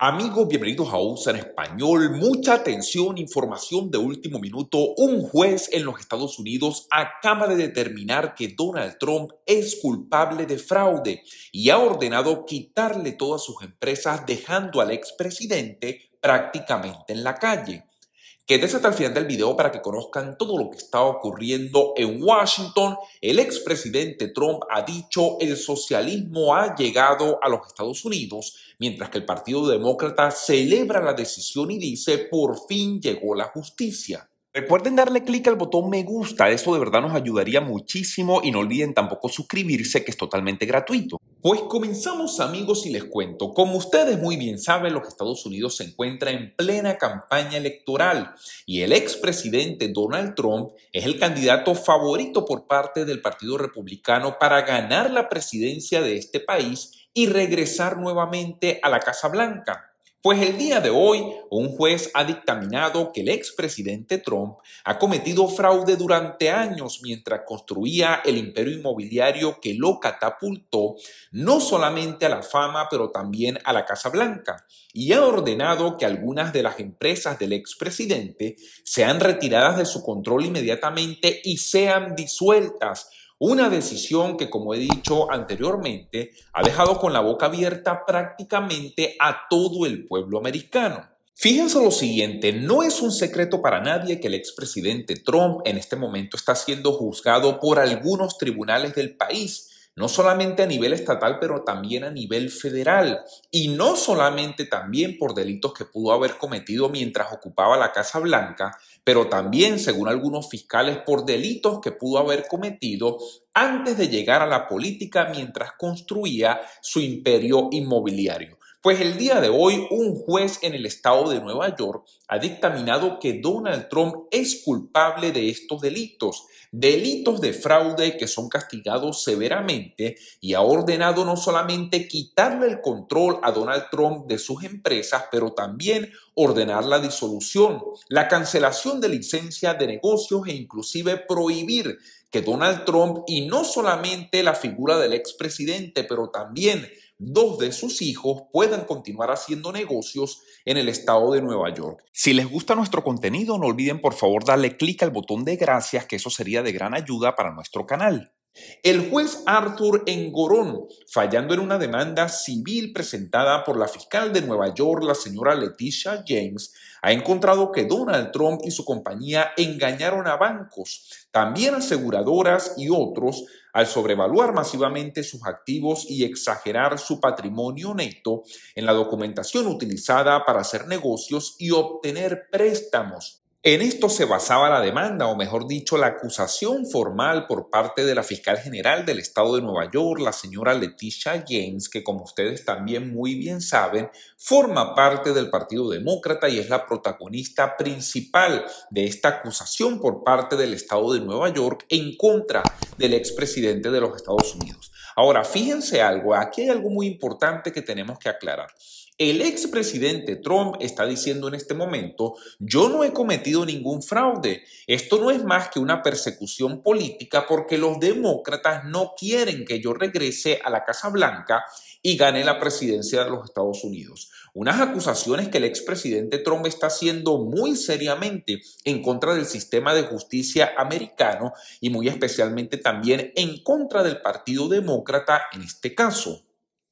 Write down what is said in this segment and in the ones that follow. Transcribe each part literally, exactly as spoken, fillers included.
Amigos, bienvenidos a U S A en Español. Mucha atención, información de último minuto. Un juez en los Estados Unidos acaba de determinar que Donald Trump es culpable de fraude y ha ordenado quitarle todas sus empresas, dejando al expresidente prácticamente en la calle. Quédese hasta el final del video para que conozcan todo lo que está ocurriendo en Washington. El expresidente Trump ha dicho el socialismo ha llegado a los Estados Unidos, mientras que el Partido Demócrata celebra la decisión y dice por fin llegó la justicia. Recuerden darle clic al botón me gusta, eso de verdad nos ayudaría muchísimo y no olviden tampoco suscribirse, que es totalmente gratuito. Pues comenzamos, amigos, y les cuento. Como ustedes muy bien saben, los Estados Unidos se encuentra en plena campaña electoral y el expresidente Donald Trump es el candidato favorito por parte del Partido Republicano para ganar la presidencia de este país y regresar nuevamente a la Casa Blanca. Pues el día de hoy, un juez ha dictaminado que el expresidente Trump ha cometido fraude durante años mientras construía el imperio inmobiliario que lo catapultó no solamente a la fama, pero también a la Casa Blanca, y ha ordenado que algunas de las empresas del expresidente sean retiradas de su control inmediatamente y sean disueltas. Una decisión que, como he dicho anteriormente, ha dejado con la boca abierta prácticamente a todo el pueblo americano. Fíjense lo siguiente, no es un secreto para nadie que el expresidente Trump en este momento está siendo juzgado por algunos tribunales del país, no solamente a nivel estatal, pero también a nivel federal. Y no solamente también por delitos que pudo haber cometido mientras ocupaba la Casa Blanca, pero también, según algunos fiscales, por delitos que pudo haber cometido antes de llegar a la política mientras construía su imperio inmobiliario. Pues el día de hoy, un juez en el estado de Nueva York ha dictaminado que Donald Trump es culpable de estos delitos, delitos de fraude que son castigados severamente, y ha ordenado no solamente quitarle el control a Donald Trump de sus empresas, pero también ordenar la disolución, la cancelación de licencia de negocios e inclusive prohibir que Donald Trump, y no solamente la figura del expresidente, pero también dos de sus hijos, puedan continuar haciendo negocios en el estado de Nueva York. Si les gusta nuestro contenido, no olviden por favor darle clic al botón de gracias, que eso sería de gran ayuda para nuestro canal. El juez Arthur Engoron, fallando en una demanda civil presentada por la fiscal de Nueva York, la señora Letitia James, ha encontrado que Donald Trump y su compañía engañaron a bancos, también aseguradoras y otros, al sobrevaluar masivamente sus activos y exagerar su patrimonio neto en la documentación utilizada para hacer negocios y obtener préstamos. En esto se basaba la demanda, o mejor dicho, la acusación formal por parte de la fiscal general del estado de Nueva York, la señora Letitia James, que como ustedes también muy bien saben, forma parte del Partido Demócrata y es la protagonista principal de esta acusación por parte del estado de Nueva York en contra del expresidente de los Estados Unidos. Ahora, fíjense algo, aquí hay algo muy importante que tenemos que aclarar. El expresidente Trump está diciendo en este momento, yo no he cometido ningún fraude. Esto no es más que una persecución política porque los demócratas no quieren que yo regrese a la Casa Blanca y gane la presidencia de los Estados Unidos. Unas acusaciones que el expresidente Trump está haciendo muy seriamente en contra del sistema de justicia americano y muy especialmente también en contra del Partido Demócrata en este caso.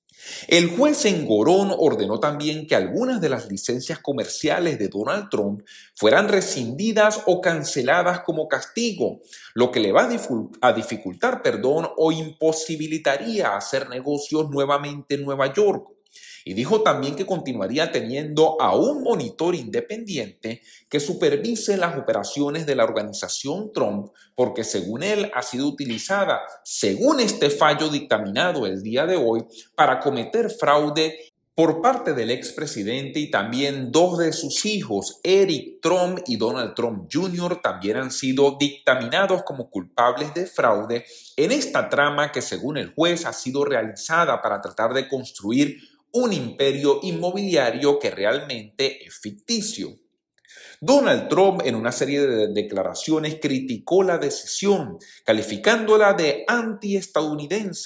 El juez Engoron ordenó también que algunas de las licencias comerciales de Donald Trump fueran rescindidas o canceladas como castigo, lo que le va a dificultar, perdón, o imposibilitaría hacer negocios nuevamente en Nueva York. Y dijo también que continuaría teniendo a un monitor independiente que supervise las operaciones de la organización Trump, porque según él ha sido utilizada, según este fallo dictaminado el día de hoy, para cometer fraude por parte del expresidente, y también dos de sus hijos, Eric Trump y Donald Trump junior, también han sido dictaminados como culpables de fraude en esta trama que según el juez ha sido realizada para tratar de construir un imperio inmobiliario que realmente es ficticio. Donald Trump en una serie de declaraciones criticó la decisión, calificándola de antiestadounidense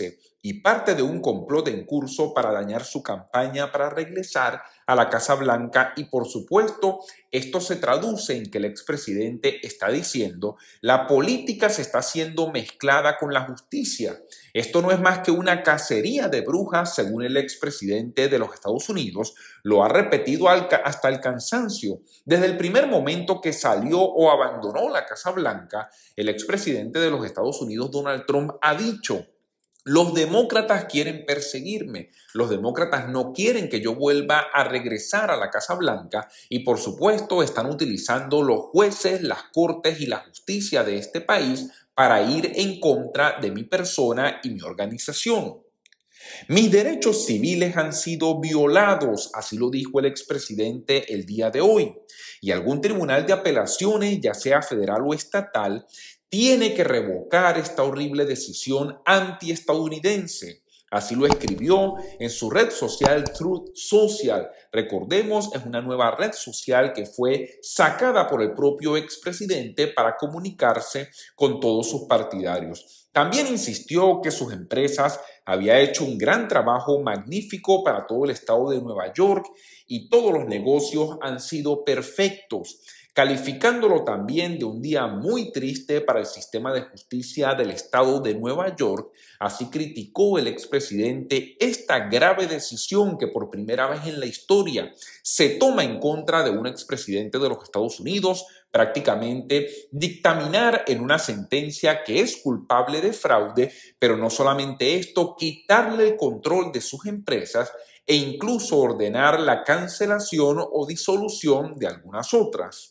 y parte de un complot en curso para dañar su campaña para regresar a la Casa Blanca y, por supuesto, esto se traduce en que el expresidente está diciendo la política se está haciendo mezclada con la justicia. Esto no es más que una cacería de brujas, según el expresidente de los Estados Unidos. Lo ha repetido hasta el cansancio. Desde el primer momento que salió o abandonó la Casa Blanca, el expresidente de los Estados Unidos, Donald Trump, ha dicho: los demócratas quieren perseguirme, los demócratas no quieren que yo vuelva a regresar a la Casa Blanca y, por supuesto, están utilizando los jueces, las cortes y la justicia de este país para ir en contra de mi persona y mi organización. Mis derechos civiles han sido violados, así lo dijo el expresidente el día de hoy, y algún tribunal de apelaciones, ya sea federal o estatal, tiene que revocar esta horrible decisión antiestadounidense. Así lo escribió en su red social Truth Social. Recordemos, es una nueva red social que fue sacada por el propio expresidente para comunicarse con todos sus partidarios. También insistió que sus empresas habían hecho un gran trabajo magnífico para todo el estado de Nueva York y todos los negocios han sido perfectos, calificándolo también de un día muy triste para el sistema de justicia del estado de Nueva York. Así criticó el expresidente esta grave decisión que por primera vez en la historia se toma en contra de un expresidente de los Estados Unidos, prácticamente dictaminar en una sentencia que es culpable de fraude, pero no solamente esto, quitarle el control de sus empresas e incluso ordenar la cancelación o disolución de algunas otras.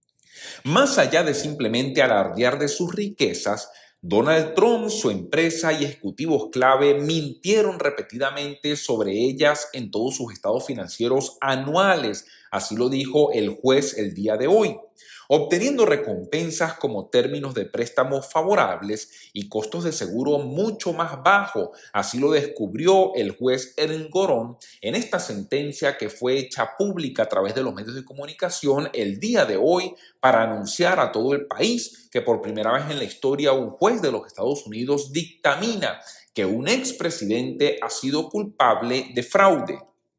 Más allá de simplemente alardear de sus riquezas, Donald Trump, su empresa y ejecutivos clave mintieron repetidamente sobre ellas en todos sus estados financieros anuales, así lo dijo el juez el día de hoy, obteniendo recompensas como términos de préstamos favorables y costos de seguro mucho más bajos. Así lo descubrió el juez Engoron en esta sentencia que fue hecha pública a través de los medios de comunicación el día de hoy para anunciar a todo el país que por primera vez en la historia un juez de los Estados Unidos dictamina que un expresidente ha sido culpable de fraude.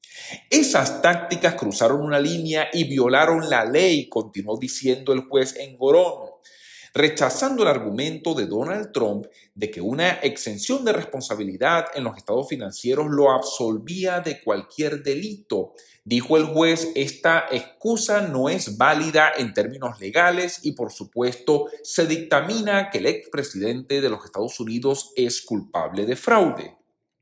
Esas tácticas cruzaron una línea y violaron la ley, continuó diciendo el juez Engoron, rechazando el argumento de Donald Trump de que una exención de responsabilidad en los estados financieros lo absolvía de cualquier delito. Dijo el juez, esta excusa no es válida en términos legales y, por supuesto, se dictamina que el expresidente de los Estados Unidos es culpable de fraude.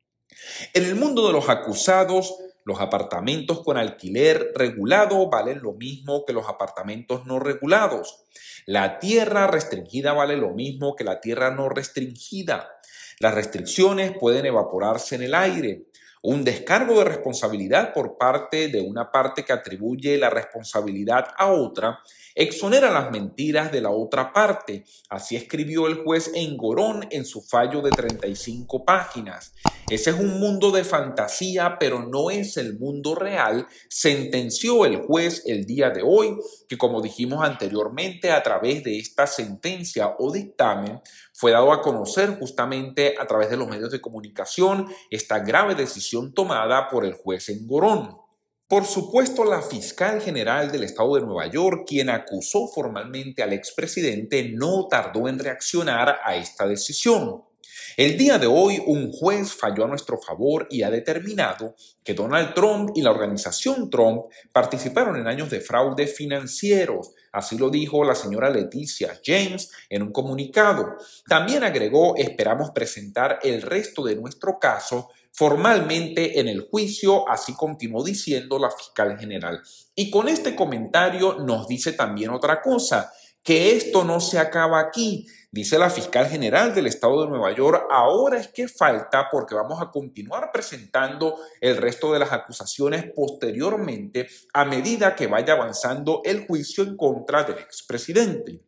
En el mundo de los acusados, los apartamentos con alquiler regulado valen lo mismo que los apartamentos no regulados. La tierra restringida vale lo mismo que la tierra no restringida. Las restricciones pueden evaporarse en el aire. Un descargo de responsabilidad por parte de una parte que atribuye la responsabilidad a otra exonera las mentiras de la otra parte. Así escribió el juez Engoron en su fallo de treinta y cinco páginas. Ese es un mundo de fantasía, pero no es el mundo real, sentenció el juez el día de hoy, que como dijimos anteriormente, a través de esta sentencia o dictamen, fue dado a conocer justamente a través de los medios de comunicación esta grave decisión tomada por el juez Engoron. Por supuesto, la fiscal general del estado de Nueva York, quien acusó formalmente al expresidente, no tardó en reaccionar a esta decisión. El día de hoy, un juez falló a nuestro favor y ha determinado que Donald Trump y la organización Trump participaron en años de fraude financieros. Así lo dijo la señora Leticia James en un comunicado. También agregó, esperamos presentar el resto de nuestro caso formalmente en el juicio, así continuó diciendo la fiscal general. Y con este comentario nos dice también otra cosa, que esto no se acaba aquí. Dice la fiscal general del estado de Nueva York, ahora es que falta porque vamos a continuar presentando el resto de las acusaciones posteriormente a medida que vaya avanzando el juicio en contra del expresidente.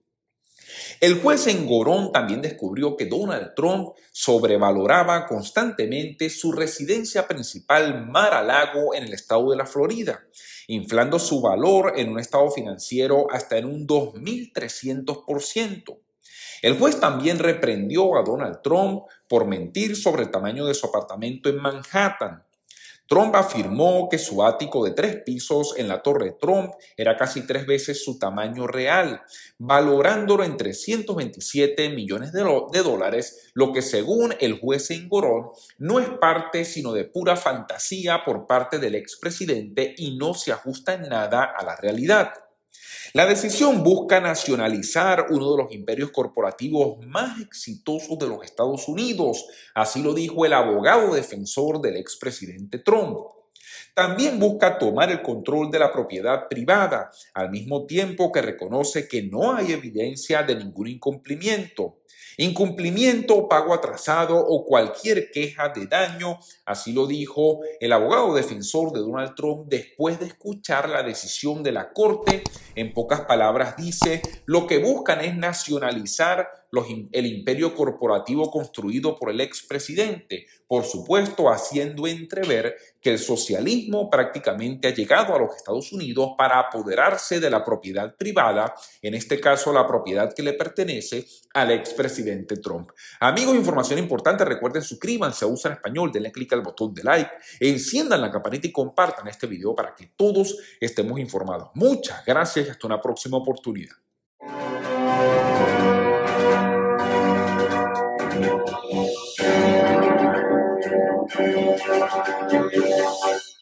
El juez Engoron también descubrió que Donald Trump sobrevaloraba constantemente su residencia principal Mar-a-Lago en el estado de la Florida, inflando su valor en un estado financiero hasta en un dos mil trescientos por ciento. El juez también reprendió a Donald Trump por mentir sobre el tamaño de su apartamento en Manhattan. Trump afirmó que su ático de tres pisos en la Torre Trump era casi tres veces su tamaño real, valorándolo en trescientos veintisiete millones de, de dólares, lo que según el juez Engoron no es parte sino de pura fantasía por parte del expresidente y no se ajusta en nada a la realidad. La decisión busca nacionalizar uno de los imperios corporativos más exitosos de los Estados Unidos, así lo dijo el abogado defensor del expresidente Trump. También busca tomar el control de la propiedad privada, al mismo tiempo que reconoce que no hay evidencia de ningún incumplimiento. Incumplimiento, pago atrasado o cualquier queja de daño, así lo dijo el abogado defensor de Donald Trump después de escuchar la decisión de la Corte. En pocas palabras dice, lo que buscan es nacionalizar los, el imperio corporativo construido por el expresidente, por supuesto haciendo entrever que el socialismo prácticamente ha llegado a los Estados Unidos para apoderarse de la propiedad privada, en este caso la propiedad que le pertenece al expresidente Trump. Amigos, información importante, recuerden suscríbanse a U S A en Español, denle clic al botón de like, enciendan la campanita y compartan este video para que todos estemos informados. Muchas gracias y hasta una próxima oportunidad. Thank you.